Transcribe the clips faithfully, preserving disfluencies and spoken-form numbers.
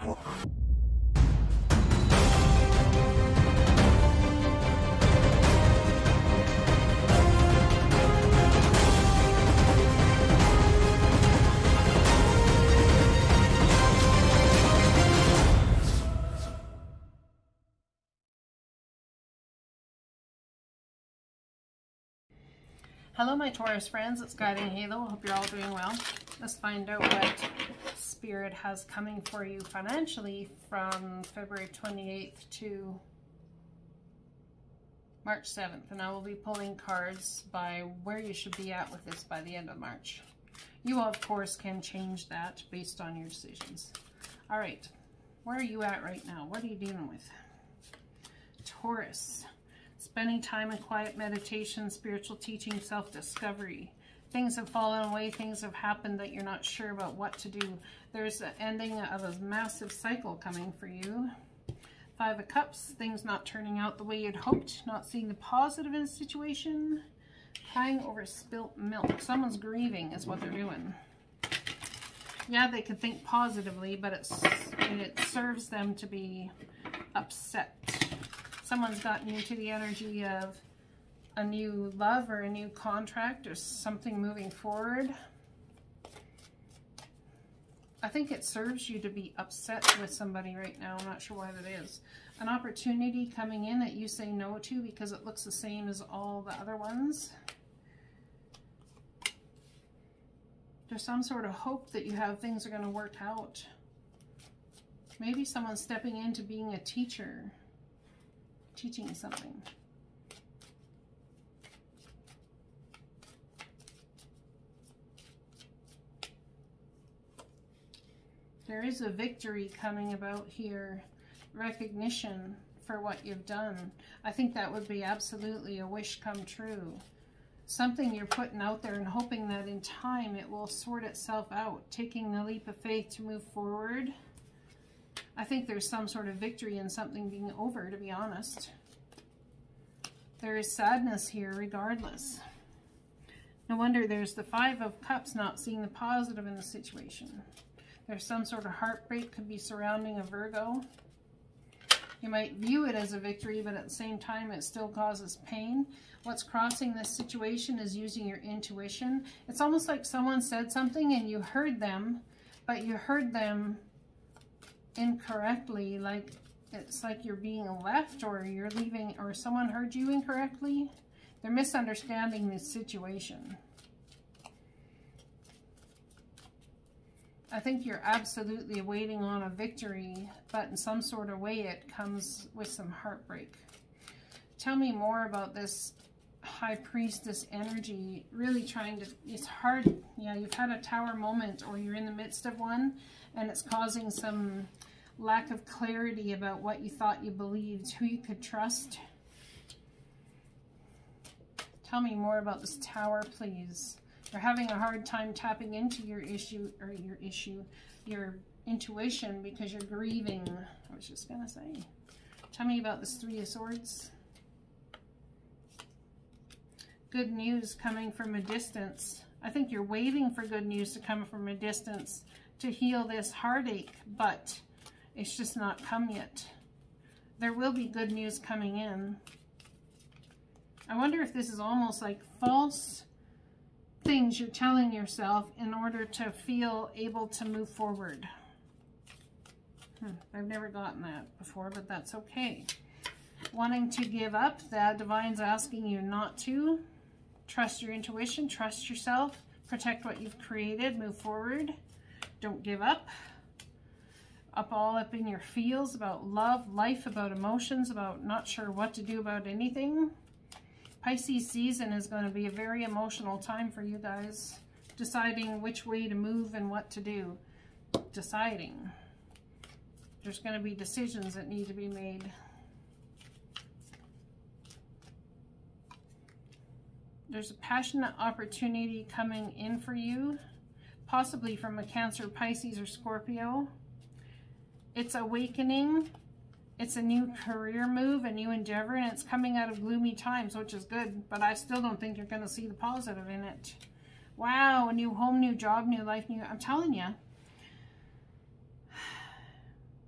Hello my Taurus friends, it's Guiding Halo. Hope you're all doing well. Let's find out what Spirit has coming for you financially from February twenty-eighth to March seventh. And I will be pulling cards by where you should be at with this by the end of March. You of course can change that based on your decisions. All right, where are you at right now? What are you dealing with? Taurus. Spending time in quiet meditation, spiritual teaching, self-discovery. Things have fallen away, things have happened that you're not sure about what to do. There's an ending of a massive cycle coming for you. Five of Cups, things not turning out the way you'd hoped, not seeing the positive in a situation. Crying over spilt milk. Someone's grieving is what they're doing. Yeah, they could think positively, but it's, it serves them to be upset. Someone's gotten you to the energy of a new love or a new contract or something moving forward. I think it serves you to be upset with somebody right now. I'm not sure why that is. An opportunity coming in that you say no to because it looks the same as all the other ones. There's some sort of hope that you have things are going to work out. Maybe someone's stepping into being a teacher. Teaching something. There is a victory coming about here. Recognition for what you've done. I think that would be absolutely a wish come true. Something you're putting out there and hoping that in time it will sort itself out. Taking the leap of faith to move forward. I think there's some sort of victory in something being over, to be honest. There is sadness here regardless. No wonder there's the Five of Cups not seeing the positive in the situation. There's some sort of heartbreak could be surrounding a Virgo. You might view it as a victory, but at the same time it still causes pain. What's crossing this situation is using your intuition. It's almost like someone said something and you heard them, but you heard them incorrectly, like it's like you're being left or you're leaving or someone heard you incorrectly. They're misunderstanding this situation. I think you're absolutely waiting on a victory, but in some sort of way it comes with some heartbreak. Tell me more about this High Priestess energy, really trying to, it's hard. Yeah, you've had a tower moment or you're in the midst of one and it's causing some lack of clarity about what you thought you believed, who you could trust. Tell me more about this tower, please. You're having a hard time tapping into your issue, or your issue, your intuition because you're grieving. I was just going to say. Tell me about this Three of Swords. Good news coming from a distance. I think you're waiting for good news to come from a distance to heal this heartache, but it's just not come yet. There will be good news coming in. I wonder if this is almost like false things you're telling yourself in order to feel able to move forward. Hmm, I've never gotten that before, but that's okay. Wanting to give up, the Divine's asking you not to. Trust your intuition, trust yourself, protect what you've created, move forward. Don't give up. Up all up in your feels about love, life, about emotions, about not sure what to do about anything. Pisces season is going to be a very emotional time for you guys. Deciding which way to move and what to do. Deciding. There's going to be decisions that need to be made. There's a passionate opportunity coming in for you. Possibly from a Cancer, Pisces, or Scorpio. It's awakening. It's a new career move, a new endeavor, and it's coming out of gloomy times, which is good, but I still don't think you're going to see the positive in it. Wow, a new home, new job, new life, new... I'm telling you.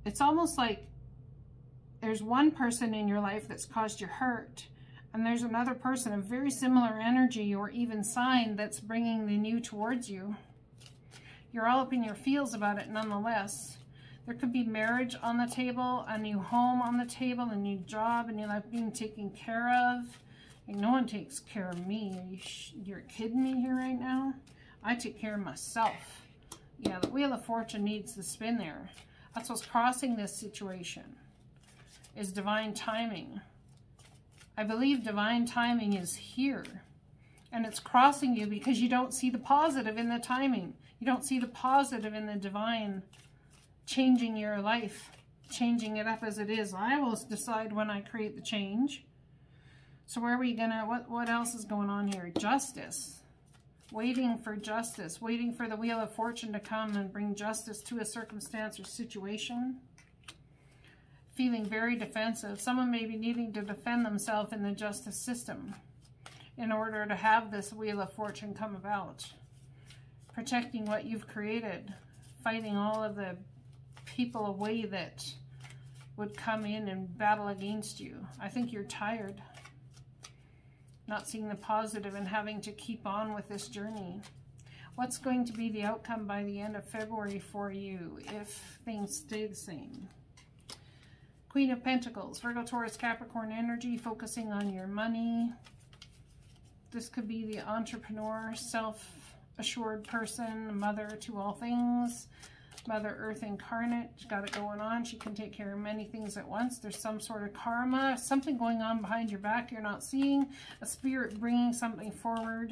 it's almost like there's one person in your life that's caused you hurt, and there's another person of very similar energy or even sign that's bringing the new towards you. You're all up in your feels about it nonetheless. There could be marriage on the table, a new home on the table, a new job, a new life being taken care of. Like, no one takes care of me. Are you sh you're kidding me here right now? I take care of myself. Yeah, the Wheel of Fortune needs to spin there. That's what's crossing this situation, is divine timing. I believe divine timing is here. And it's crossing you because you don't see the positive in the timing. You don't see the positive in the divine changing your life, changing it up as it is. I will decide when I create the change. So where are we gonna, what, what else is going on here? Justice. Waiting for justice. Waiting for the Wheel of Fortune to come and bring justice to a circumstance or situation. Feeling very defensive. Someone may be needing to defend themselves in the justice system in order to have this Wheel of Fortune come about. Protecting what you've created. Fighting all of the people away that would come in and battle against you. I think you're tired. Not seeing the positive and having to keep on with this journey. What's going to be the outcome by the end of February for you if things stay the same? Queen of Pentacles, Virgo, Taurus, Capricorn energy, focusing on your money. This could be the entrepreneur, self-assured person, mother to all things. Mother Earth incarnate, she's got it going on. She can take care of many things at once. There's some sort of karma, something going on behind your back you're not seeing. A spirit bringing something forward.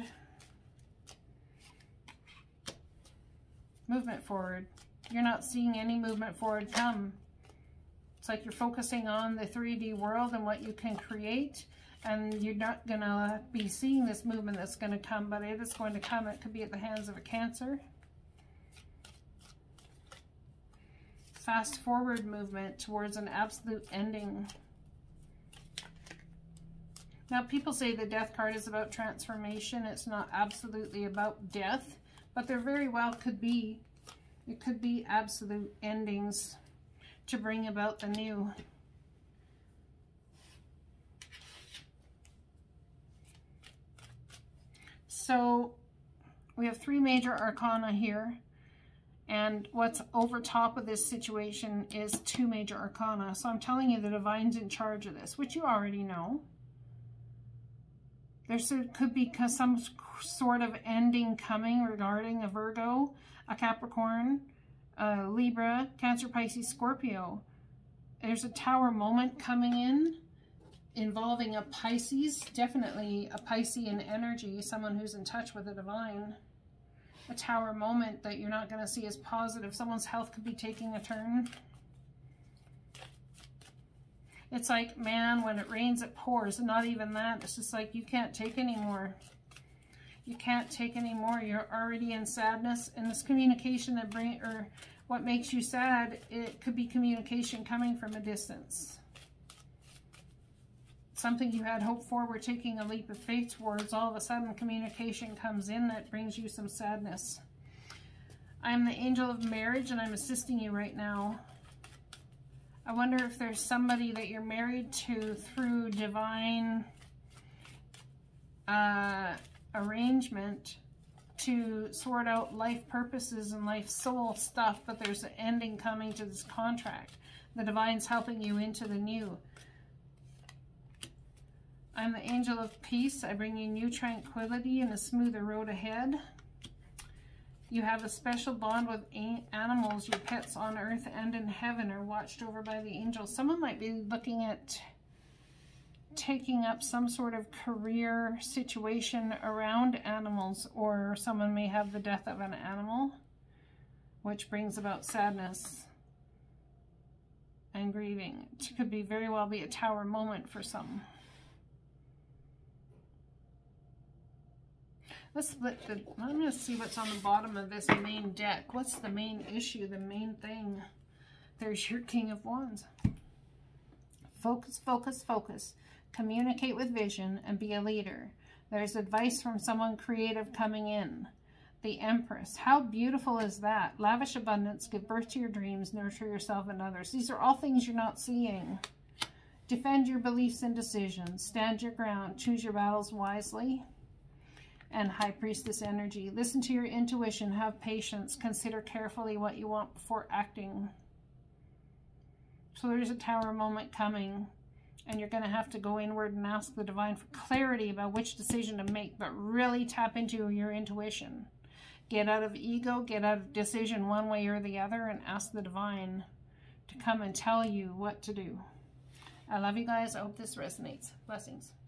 Movement forward. You're not seeing any movement forward come. It's like you're focusing on the three D world and what you can create. And you're not going to be seeing this movement that's going to come, but it is going to come. It could be at the hands of a Cancer. Fast forward movement towards an absolute ending. Now, people say the Death card is about transformation. It's not absolutely about death, but there very well could be. It could be absolute endings to bring about the new. So we have three major arcana here. And what's over top of this situation is two major arcana. So I'm telling you the divine's in charge of this, which you already know. There could be some sort of ending coming regarding a Virgo, a Capricorn, a Libra, Cancer, Pisces, Scorpio. There's a Tower moment coming in involving a Pisces, definitely a Piscean energy, someone who's in touch with the divine. A Tower moment that you're not going to see as positive. Someone's health could be taking a turn. It's like, man, when it rains, it pours. Not even that. It's just like you can't take anymore. You can't take anymore. You're already in sadness. And this communication that bring, or what makes you sad, it could be communication coming from a distance. Something you had hoped for, we're taking a leap of faith towards, all of a sudden communication comes in that brings you some sadness. I'm the angel of marriage and I'm assisting you right now. I wonder if there's somebody that you're married to through divine uh, arrangement to sort out life purposes and life soul stuff, but there's an ending coming to this contract. The divine's helping you into the new. I'm the angel of peace. I bring you new tranquility and a smoother road ahead. You have a special bond with animals. Your pets on earth and in heaven are watched over by the angels. Someone might be looking at taking up some sort of career situation around animals, or someone may have the death of an animal, which brings about sadness and grieving. It could be very well be a Tower moment for some. Let's split the, I'm going to see what's on the bottom of this main deck. What's the main issue, the main thing? There's your King of Wands. Focus, focus, focus. Communicate with vision and be a leader. There's advice from someone creative coming in. The Empress. How beautiful is that? Lavish abundance, give birth to your dreams, nurture yourself and others. These are all things you're not seeing. Defend your beliefs and decisions. Stand your ground. Choose your battles wisely. And High Priestess energy. Listen to your intuition. Have patience. Consider carefully what you want before acting. So there's a Tower moment coming. And you're going to have to go inward and ask the divine for clarity about which decision to make. But really tap into your intuition. Get out of ego, get out of decision one way or the other, and ask the divine to come and tell you what to do. I love you guys. I hope this resonates. Blessings.